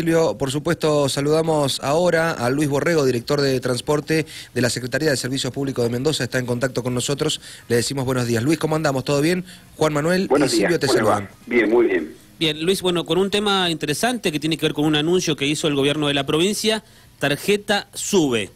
Tulio, por supuesto saludamos ahora a Luis Borrego, director de Transporte de la Secretaría de Servicios Públicos de Mendoza, está en contacto con nosotros, le decimos buenos días. Luis, ¿cómo andamos? ¿Todo bien? Juan Manuel y Silvio te saludan. Bien, muy bien. Bien, Luis, bueno, con un tema interesante que tiene que ver con un anuncio que hizo el gobierno de la provincia, Tarjeta Sube.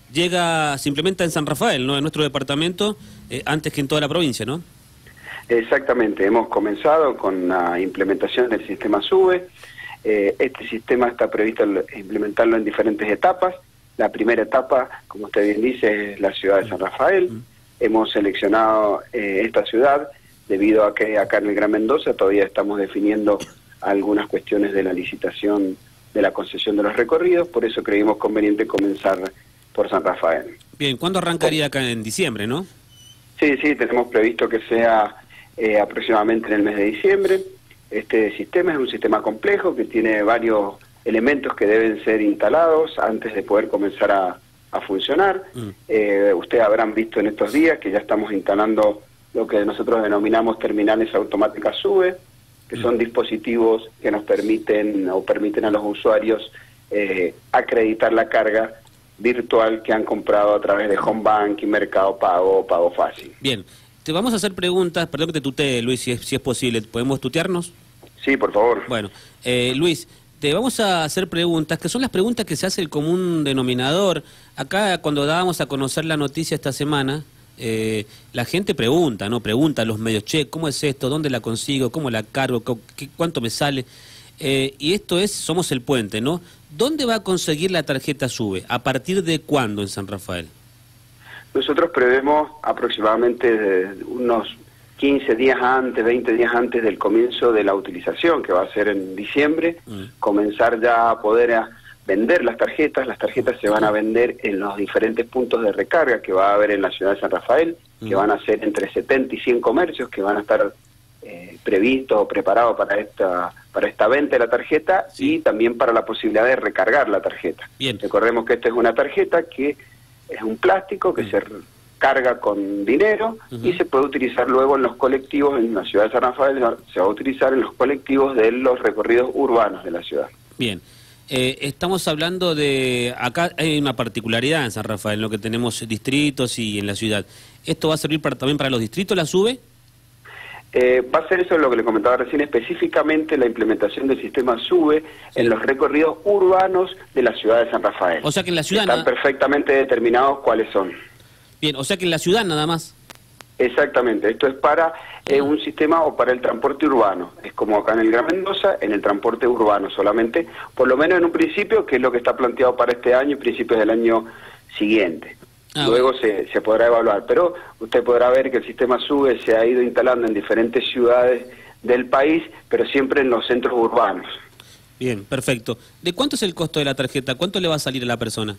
Se implementa en San Rafael, ¿no? En nuestro departamento, antes que en toda la provincia, ¿no? Exactamente, hemos comenzado con la implementación del sistema SUBE. Este sistema está previsto implementarlo en diferentes etapas. La primera etapa, como usted bien dice, es la ciudad de San Rafael. Hemos seleccionado esta ciudad debido a que acá en el Gran Mendoza todavía estamos definiendo algunas cuestiones de la licitación de la concesión de los recorridos, por eso creímos conveniente comenzar por San Rafael. Bien, ¿cuándo arrancaría acá? En diciembre, ¿no? Sí, tenemos previsto que sea aproximadamente en el mes de diciembre. Este sistema es un sistema complejo que tiene varios elementos que deben ser instalados antes de poder comenzar a funcionar. Ustedes habrán visto en estos días que ya estamos instalando lo que nosotros denominamos terminales automáticas SUBE, que son dispositivos que nos permiten a los usuarios acreditar la carga virtual que han comprado a través de Home Banking, Mercado Pago, Pago Fácil. Bien, te vamos a hacer preguntas, perdón que te tutee, Luis, si es posible, ¿podemos tutearnos? Sí, por favor. Bueno, Luis, te vamos a hacer preguntas, que son las preguntas que se hace el común denominador. Acá, cuando dábamos a conocer la noticia esta semana, la gente pregunta, ¿no? Pregunta a los medios, che, ¿cómo es esto? ¿Dónde la consigo? ¿Cómo la cargo? ¿Cuánto me sale? Y esto es, somos el puente, ¿no? ¿Dónde va a conseguir la tarjeta SUBE? ¿A partir de cuándo en San Rafael? Nosotros prevemos aproximadamente unos 15 días antes, 20 días antes del comienzo de la utilización, que va a ser en diciembre, comenzar ya a poder vender las tarjetas. Las tarjetas se van a vender en los diferentes puntos de recarga que va a haber en la ciudad de San Rafael, que van a ser entre 70 y 100 comercios que van a estar previstos o preparados para esta venta de la tarjeta y también para la posibilidad de recargar la tarjeta. Bien. Recordemos que esta es una tarjeta que es un plástico que se carga con dinero y se puede utilizar luego en los colectivos. En la ciudad de San Rafael se va a utilizar en los colectivos de los recorridos urbanos de la ciudad. Bien. Estamos hablando de... Acá hay una particularidad en San Rafael, en lo que tenemos distritos y en la ciudad. ¿Esto va a servir también para los distritos, la SUBE? Va a ser eso lo que le comentaba recién, específicamente la implementación del sistema SUBE en los recorridos urbanos de la ciudad de San Rafael. O sea que en la ciudad... Están perfectamente determinados cuáles son. Bien, o sea que en la ciudad nada más. Exactamente, esto es para un sistema o para el transporte urbano. Es como acá en el Gran Mendoza, en el transporte urbano solamente, por lo menos en un principio, que es lo que está planteado para este año y principios del año siguiente. Luego se podrá evaluar, pero usted podrá ver que el sistema SUBE se ha ido instalando en diferentes ciudades del país, pero siempre en los centros urbanos. Bien, perfecto. ¿De cuánto es el costo de la tarjeta? ¿Cuánto le va a salir a la persona?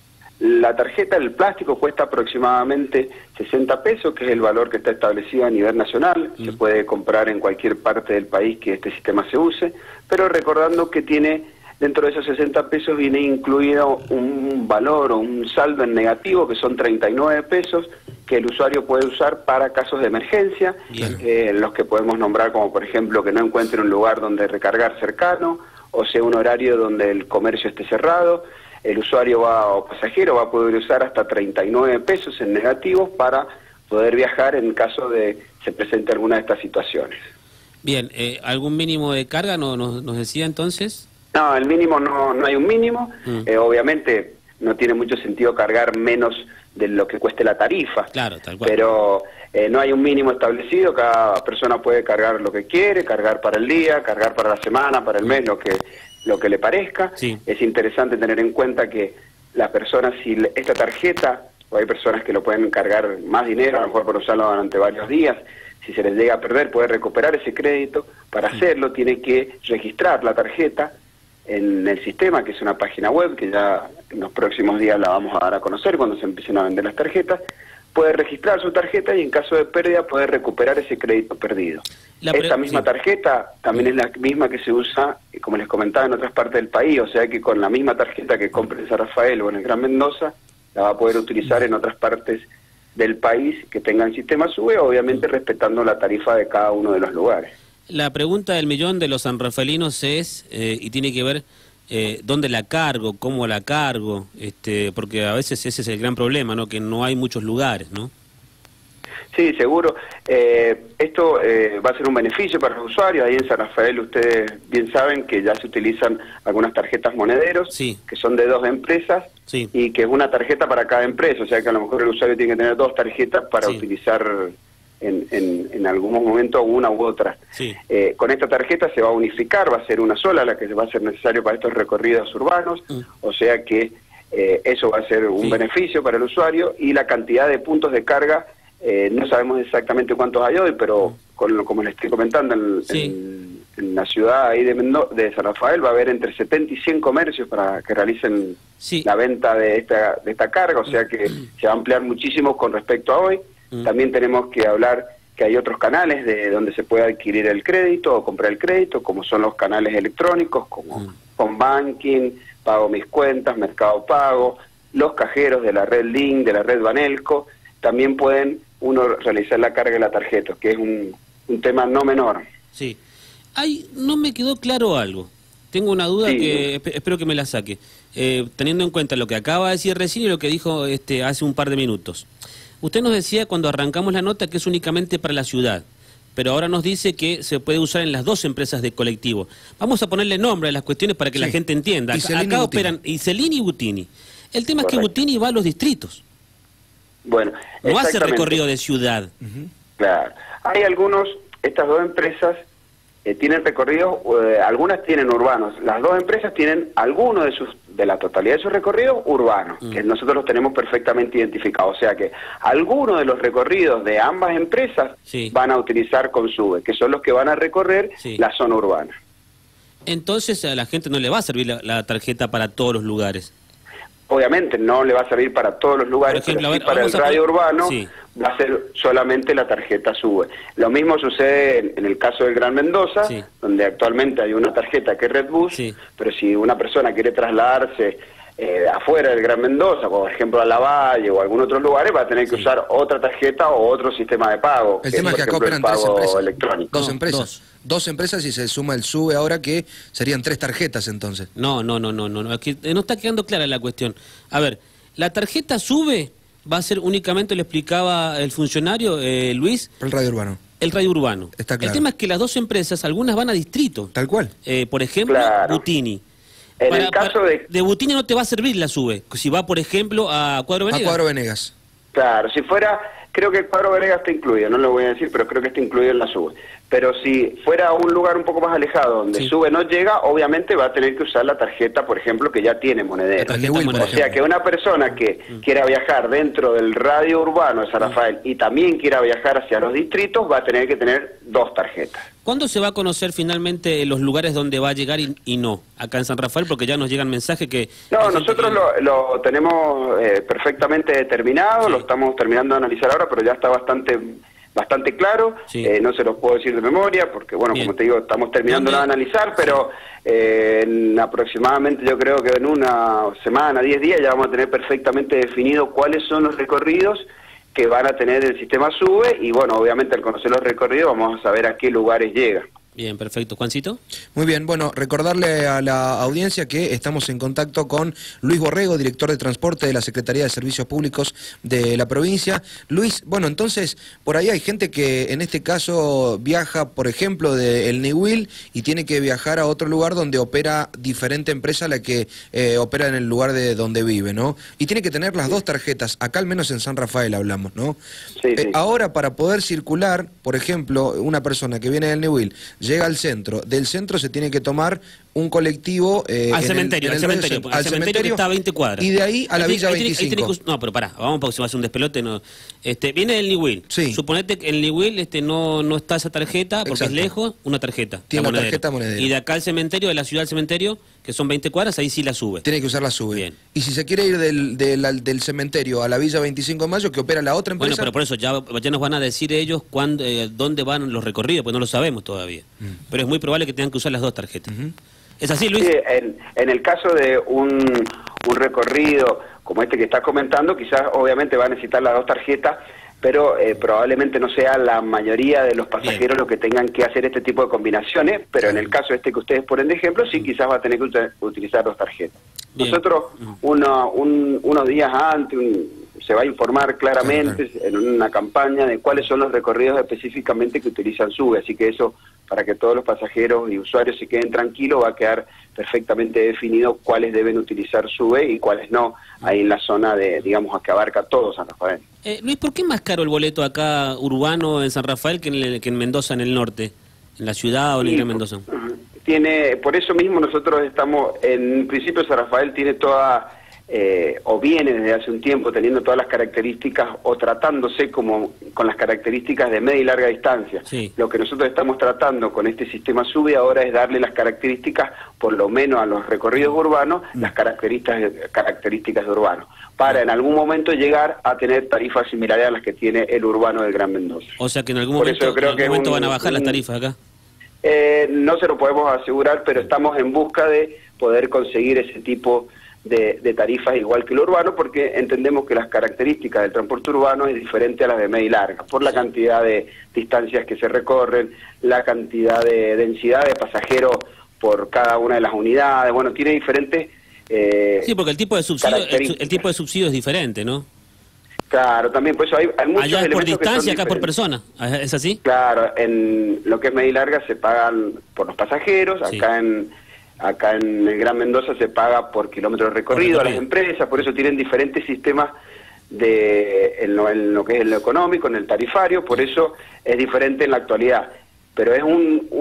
La tarjeta del plástico cuesta aproximadamente 60 pesos, que es el valor que está establecido a nivel nacional. Se puede comprar en cualquier parte del país que este sistema se use, pero recordando que tiene... Dentro de esos 60 pesos viene incluido un valor o un saldo en negativo, que son 39 pesos, que el usuario puede usar para casos de emergencia, los que podemos nombrar como, por ejemplo, que no encuentre un lugar donde recargar cercano, o sea, un horario donde el comercio esté cerrado. El usuario o pasajero va a poder usar hasta 39 pesos en negativo para poder viajar en caso de se presente alguna de estas situaciones. Bien, ¿algún mínimo de carga nos decía entonces? No, el mínimo no hay un mínimo. Obviamente no tiene mucho sentido cargar menos de lo que cueste la tarifa. Claro, tal cual. Pero no hay un mínimo establecido. Cada persona puede cargar lo que quiere, cargar para el día, cargar para la semana, para el mes, lo que le parezca. Sí. Es interesante tener en cuenta que las personas, si esta tarjeta, o hay personas que lo pueden cargar más dinero, a lo mejor por usarlo durante varios días, si se les llega a perder, puede recuperar ese crédito. Para hacerlo tiene que registrar la tarjeta en el sistema, que es una página web que ya en los próximos días la vamos a dar a conocer cuando se empiecen a vender las tarjetas. Puede registrar su tarjeta y en caso de pérdida puede recuperar ese crédito perdido. Esta misma tarjeta también es la misma que se usa, como les comentaba, en otras partes del país, o sea que con la misma tarjeta que compre en San Rafael o en el Gran Mendoza, la va a poder utilizar en otras partes del país que tengan sistema SUBE, obviamente respetando la tarifa de cada uno de los lugares. La pregunta del millón de los sanrafaelinos es, y tiene que ver ¿Dónde la cargo? ¿Cómo la cargo? Porque a veces ese es el gran problema, ¿no? Que no hay muchos lugares, ¿no? Sí, seguro. Esto va a ser un beneficio para los usuarios. Ahí en San Rafael ustedes bien saben que ya se utilizan algunas tarjetas monederos, sí, que son de 2 empresas, sí, y que es una tarjeta para cada empresa. O sea que a lo mejor el usuario tiene que tener 2 tarjetas para sí, utilizar en algunos momentos una u otra. Sí. Con esta tarjeta se va a unificar, va a ser una sola la que va a ser necesario para estos recorridos urbanos. O sea que eso va a ser un beneficio para el usuario, y la cantidad de puntos de carga no sabemos exactamente cuántos hay hoy, pero como les estoy comentando, en la ciudad ahí de San Rafael va a haber entre 70 y 100 comercios para que realicen la venta de esta carga, o sea que se va a ampliar muchísimo con respecto a hoy. También tenemos que hablar que hay otros canales de donde se puede adquirir el crédito o comprar el crédito, como son los canales electrónicos, como Home Banking, Pago Mis Cuentas, Mercado Pago, los cajeros de la red Link, de la red Banelco. También pueden uno realizar la carga de la tarjeta, que es un tema no menor. Sí. No me quedó claro algo. Tengo una duda que espero que me la saque. Teniendo en cuenta lo que acaba de decir recién y lo que dijo hace un par de minutos. Usted nos decía cuando arrancamos la nota que es únicamente para la ciudad, pero ahora nos dice que se puede usar en las 2 empresas de colectivo. Vamos a ponerle nombre a las cuestiones para que la gente entienda. Acá operan Iselini y Butini. El tema es que Butini va a los distritos. Bueno, no hace recorrido de ciudad. Claro. Hay estas 2 empresas tienen recorridos, algunas tienen urbanos. Las 2 empresas tienen alguno de la totalidad de sus recorridos urbanos, que nosotros los tenemos perfectamente identificados. O sea que algunos de los recorridos de ambas empresas van a utilizar Consube, que son los que van a recorrer la zona urbana. Entonces a la gente no le va a servir la tarjeta para todos los lugares. Obviamente no le va a servir para todos los lugares, pero sí para el radio urbano va a ser solamente la tarjeta SUBE. Lo mismo sucede en el caso del Gran Mendoza, donde actualmente hay una tarjeta que es Redbus, pero si una persona quiere trasladarse afuera del Gran Mendoza, por ejemplo a La Valle o a algún otro lugar, va a tener que usar otra tarjeta o otro sistema de pago. El tema es que acá operan 3 empresas. Electrónico. 2 empresas. 2 empresas y se suma el SUBE ahora, que serían 3 tarjetas entonces. No, aquí no está quedando clara la cuestión. A ver, la tarjeta SUBE va a ser únicamente, lo explicaba el funcionario Luis, el radio urbano. El radio urbano. Está claro. El tema es que las 2 empresas, algunas van a distrito. Tal cual. Por ejemplo, Butini. En el caso de Butini no te va a servir la SUBE, si va, por ejemplo, a Cuadro Venegas. A Cuadro Venegas. Claro, si fuera, creo que el Cuadro Venegas está incluido, no lo voy a decir, pero creo que está incluido en la SUBE. Pero si fuera a un lugar un poco más alejado, donde SUBE no llega, obviamente va a tener que usar la tarjeta, por ejemplo, que ya tiene monedero. O sea que una persona que quiera viajar dentro del radio urbano de San Rafael y también quiera viajar hacia los distritos, va a tener que tener 2 tarjetas. ¿Cuándo se va a conocer finalmente los lugares donde va a llegar y no? Acá en San Rafael, porque ya nos llegan mensajes que... No, nosotros lo tenemos perfectamente determinado, lo estamos terminando de analizar ahora, pero ya está bastante claro. No se los puedo decir de memoria, porque bueno, como te digo, estamos terminando de analizar, pero aproximadamente yo creo que en una semana, 10 días, ya vamos a tener perfectamente definido cuáles son los recorridos que van a tener el sistema SUBE, y bueno, obviamente al conocer los recorridos vamos a saber a qué lugares llega. Bien, perfecto. ¿Juancito? Muy bien, bueno, recordarle a la audiencia que estamos en contacto con Luis Borrego, director de transporte de la Secretaría de Servicios Públicos de la provincia. Luis, bueno, entonces, por ahí hay gente que en este caso viaja, por ejemplo, de El Nehuil y tiene que viajar a otro lugar donde opera diferente empresa a la que opera en el lugar de donde vive, ¿no? Y tiene que tener las 2 tarjetas, acá al menos en San Rafael hablamos, ¿no? Ahora, para poder circular, por ejemplo, una persona que viene del Nehuil llega al centro, del centro se tiene que tomar un colectivo al cementerio, al cementerio que está a 20 cuadras. Y de ahí a la Villa 25. No, pero pará, vamos porque se va a hacer un despelote. No. Viene del Nehuil. Sí. Suponete que en el Nehuil no está esa tarjeta, porque es lejos, una tarjeta. Tiene la tarjeta monedera. Y de acá al cementerio, de la ciudad al cementerio, que son 20 cuadras, ahí sí la SUBE. Tiene que usar la SUBE. Bien. Y si se quiere ir del cementerio a la Villa 25 de Mayo, que opera la otra empresa... Bueno, pero por eso ya nos van a decir ellos dónde van los recorridos, pues no lo sabemos todavía. Pero es muy probable que tengan que usar las 2 tarjetas. ¿Es así, Luis? Sí, en el caso de un recorrido como este que estás comentando, quizás obviamente va a necesitar las 2 tarjetas, pero probablemente no sea la mayoría de los pasajeros los que tengan que hacer este tipo de combinaciones, pero en el caso que ustedes ponen de ejemplo, sí, quizás va a tener que utilizar dos tarjetas. Bien. Nosotros unos días antes se va a informar claramente en una campaña de cuáles son los recorridos específicamente que utilizan SUBE, así que eso, para que todos los pasajeros y usuarios se queden tranquilos, va a quedar perfectamente definido cuáles deben utilizar SUBE y cuáles no, ahí en la zona de, digamos, que abarca todo San Rafael. Luis, ¿por qué es más caro el boleto acá urbano en San Rafael que en Mendoza, en el norte? ¿En la ciudad o en el Gran Mendoza? Por eso mismo nosotros estamos, en principio San Rafael tiene toda... o viene desde hace un tiempo teniendo todas las características o tratándose como con las características de media y larga distancia. Sí. Lo que nosotros estamos tratando con este sistema SUBE ahora es darle las características, por lo menos a los recorridos urbanos, las características de urbano, para en algún momento llegar a tener tarifas similares a las que tiene el urbano del Gran Mendoza. O sea que en algún momento van a bajar las tarifas acá. No se lo podemos asegurar, pero estamos en busca de poder conseguir ese tipo de tarifas igual que el urbano, porque entendemos que las características del transporte urbano es diferente a las de media y larga, por la cantidad de distancias que se recorren, la cantidad de densidad de pasajeros por cada una de las unidades, bueno, tiene diferentes sí, porque el tipo de subsidio es diferente, ¿no? Claro, también, por eso hay muchos allá es por distancia, acá diferentes. Por persona, ¿es así? Claro, en lo que es media y larga se pagan por los pasajeros, sí. Acá en el Gran Mendoza se paga por kilómetro recorrido a las empresas, por eso tienen diferentes sistemas en lo que es lo económico, en el tarifario, por eso es diferente en la actualidad. Pero es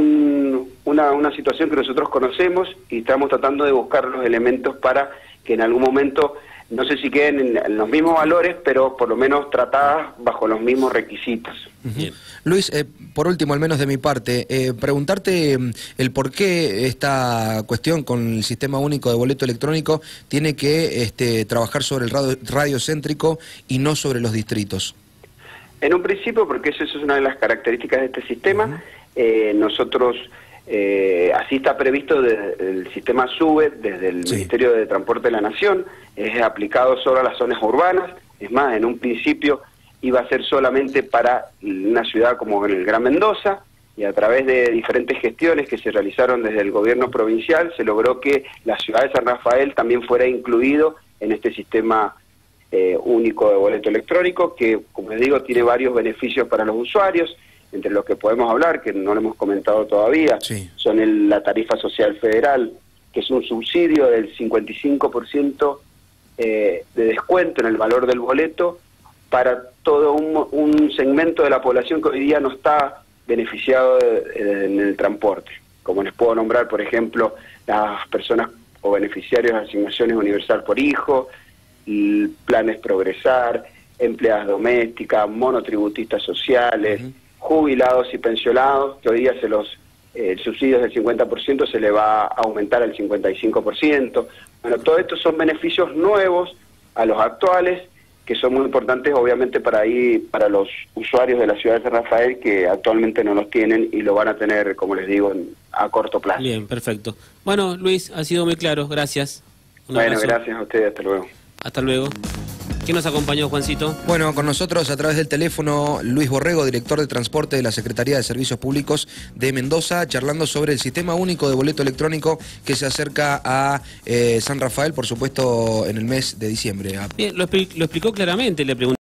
una situación que nosotros conocemos y estamos tratando de buscar los elementos para que en algún momento, no sé si queden en los mismos valores, pero por lo menos tratadas bajo los mismos requisitos. Bien. Luis, por último, al menos de mi parte, preguntarte el por qué esta cuestión con el sistema único de boleto electrónico tiene que trabajar sobre el radio céntrico y no sobre los distritos. En un principio, porque eso es una de las características de este sistema, nosotros... así está previsto el sistema SUBE desde el Ministerio de Transporte de la Nación, es aplicado solo a las zonas urbanas, es más, en un principio iba a ser solamente para una ciudad como el Gran Mendoza, y a través de diferentes gestiones que se realizaron desde el gobierno provincial se logró que la ciudad de San Rafael también fuera incluido en este sistema único de boleto electrónico, que, como les digo, tiene varios beneficios para los usuarios, entre los que podemos hablar, que no lo hemos comentado todavía, son la tarifa social federal, que es un subsidio del 55% de descuento en el valor del boleto para todo un segmento de la población que hoy día no está beneficiado en el transporte. Como les puedo nombrar, por ejemplo, las personas o beneficiarios de asignaciones universal por hijo, planes Progresar, empleadas domésticas, monotributistas sociales, jubilados y pensionados, que hoy día el subsidio del 50% se le va a aumentar al 55%. Bueno, todo esto son beneficios nuevos a los actuales, que son muy importantes obviamente para los usuarios de la ciudad de San Rafael, que actualmente no los tienen y lo van a tener, como les digo, a corto plazo. Bien, perfecto. Bueno, Luis, ha sido muy claro, gracias. Bueno, gracias a ustedes, hasta luego. Hasta luego. ¿Quién nos acompañó, Juancito? Bueno, con nosotros a través del teléfono Luis Borrego, director de Transporte de la Secretaría de Servicios Públicos de Mendoza, charlando sobre el sistema único de boleto electrónico que se acerca a San Rafael, por supuesto, en el mes de diciembre. Bien, lo explicó claramente, le pregunté.